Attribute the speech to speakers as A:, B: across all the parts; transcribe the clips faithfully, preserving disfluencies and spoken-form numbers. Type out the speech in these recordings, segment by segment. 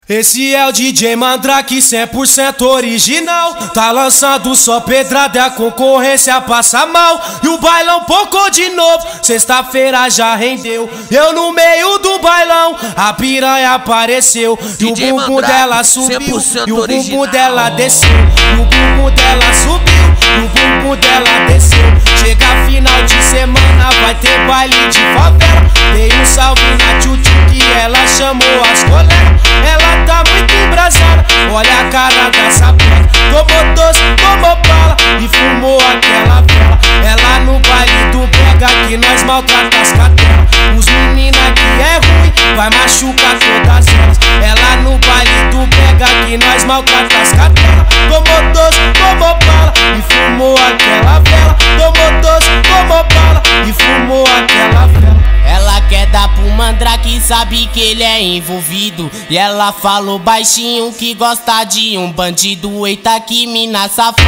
A: Esse é o D J Mandrake cem por cento original. Tá lançando só pedrada e a concorrência passa mal. E o bailão pocou de novo, sexta-feira já rendeu. Eu no meio do bailão, a piranha apareceu. E o bumbum dela subiu, e o bumbum dela desceu. E o bumbum dela subiu, e o bumbum dela desceu. Chega final de semana, vai ter baile de favela. Dei um salve na tchutchu que ela chamou as colegas. Ela tá muito embrasada, olha a cara dessa pega. Tomou doce, tomou bala e fumou aquela vela. Ela no baile do pega que nós maltrata as cadelas. Os menina que é ruim, vai machucar todas elas. Ela no baile do pega que nós maltrata as cadelas. Tomou doce, tomou bala e fumou aquela vela. Tomou doce, tomou bala e fumou aquela vela.
B: Ela quer dar pro Mandrake, sabe que ele é envolvido. E ela falou baixinho que gosta de um bandido. Eita que mina safada,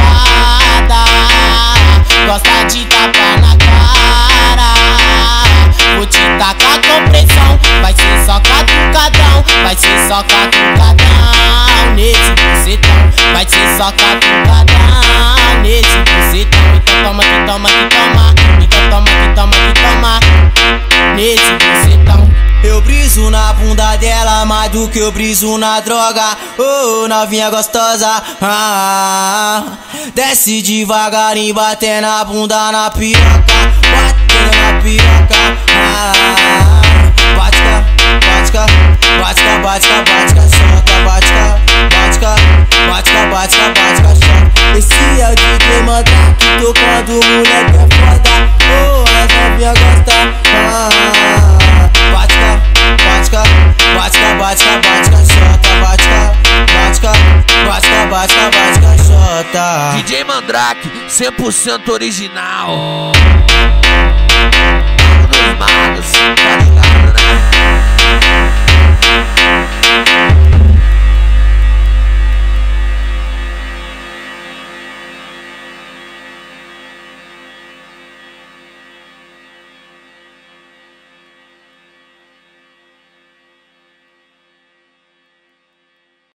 B: gosta de tapa na cara. Vou te tacar com pressão, vai ser só catucadão. Vai ser só catucadão nesse bucetão. Vai ser só catucadão nesse bucetão. Então toma, que toma, que toma. Então toma, que toma, que toma nesse bucetão.
C: Eu briso na bunda dela mais do que eu briso na droga. Oh, novinha gostosa, ah, desce devagarinho, bate na bunda na piroca. Bate na piroca, ah, batica, batica, batica, batica, batica, solta, batica, batica, batica, batica, batica, solta. Esse é o D J Mandrake tocando moleque é foda. Oh, as novinha gosta, ah, batica, batica, batica, batica, batica, solta, batica, batica, batica, batica, batica, solta.
D: D J Mandrake cem por cento original. Dos magos, tá ligado?